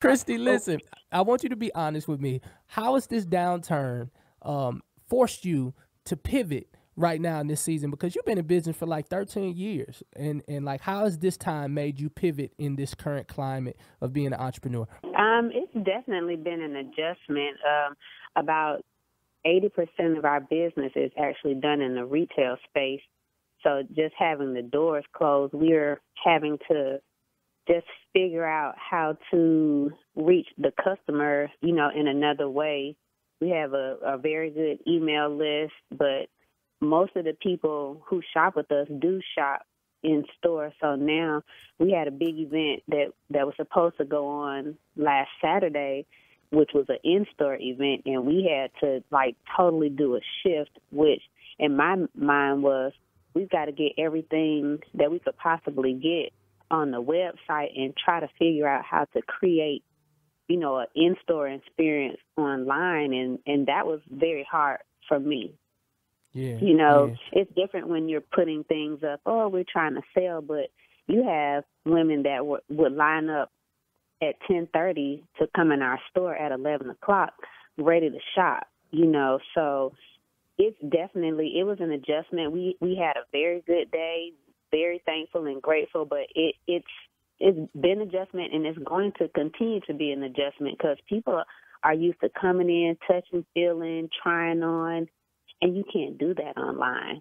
Christy, listen, I want you to be honest with me. How has this downturn forced you to pivot right now in this season? Because you've been in business for like 13 years. And like, how has this time made you pivot in this current climate of being an entrepreneur? It's definitely been an adjustment. About 80% of our business is actually done in the retail space. So just having the doors closed, we're having to just figure out how to reach the customer, in another way. We have a very good email list, but most of the people who shop with us do shop in store. So now we had a big event that was supposed to go on last Saturday, which was an in-store event, and we had to totally do a shift, which in my mind was we've got to get everything that we could possibly get on the website and try to figure out how to create, an in-store experience online, and that was very hard for me. Yeah. It's different when you're putting things up, we're trying to sell, but you have women that would line up at 10:30 to come in our store at 11 o'clock ready to shop, so it was an adjustment. We had a very good day, very thankful and grateful, but it's been adjustment, and it's going to continue to be an adjustment because people are used to coming in, touching, feeling, trying on, and you can't do that online.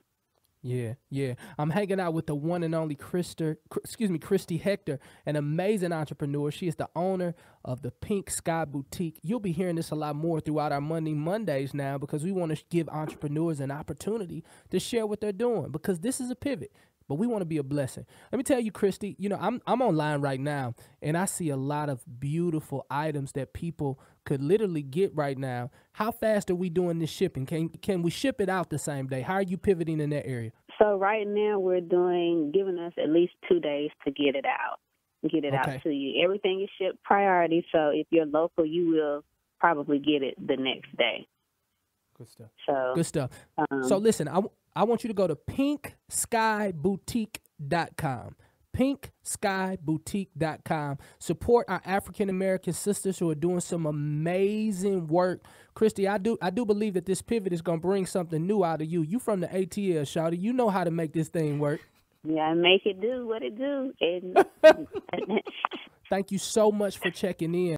Yeah. I'm hanging out with the one and only Christy Hector, an amazing entrepreneur. She is the owner of the Pink Sky Boutique. You'll be hearing this a lot more throughout our Mondays now because we want to give entrepreneurs an opportunity to share what they're doing because this is a pivot. But we want to be a blessing. Let me tell you, Christy, I'm online right now, and I see a lot of beautiful items that people could literally get right now. How fast are we doing this shipping? Can we ship it out the same day? How are you pivoting in that area? So right now we're giving us at least 2 days to get it out to you. Everything is shipped priority, so if you're local, you will probably get it the next day. Good stuff. Good stuff. So listen, I want you to go to pinksskyboutique.com. pinksskyboutique.com. Support our African-American sisters who are doing some amazing work. Christy, I do believe that this pivot is going to bring something new out of you. You from the ATL, shawty. You know how to make this thing work. Yeah, make it do what it do. Thank you so much for checking in.